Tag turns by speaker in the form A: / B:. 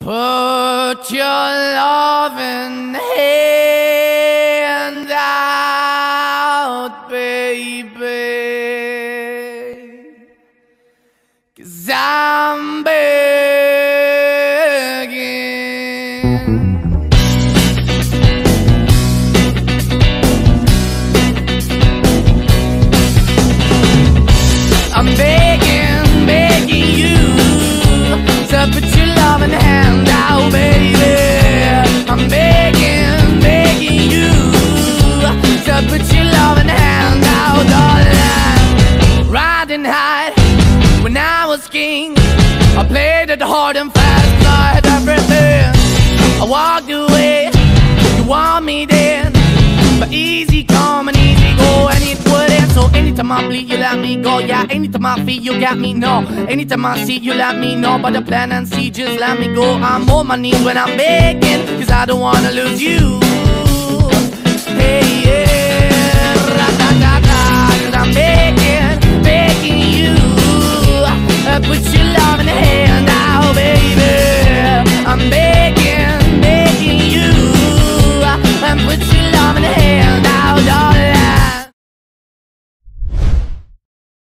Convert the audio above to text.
A: Put your loving hand out, baby, 'cause I'm begging. I'm begging, begging you to put your loving hand out, baby. I'm begging, begging you to put your loving hand out, darling. Riding high when I was king, I played it hard and fast, I had everything. I walked away, you want me then, but easy come and easy go, and it wouldn't. So anytime I bleed, you let me go. Yeah, anytime I feel, you got me, no. Anytime I see, you let me know. But the plan and see, just let me go. I'm on my knees when I'm begging, 'cause I don't wanna lose you.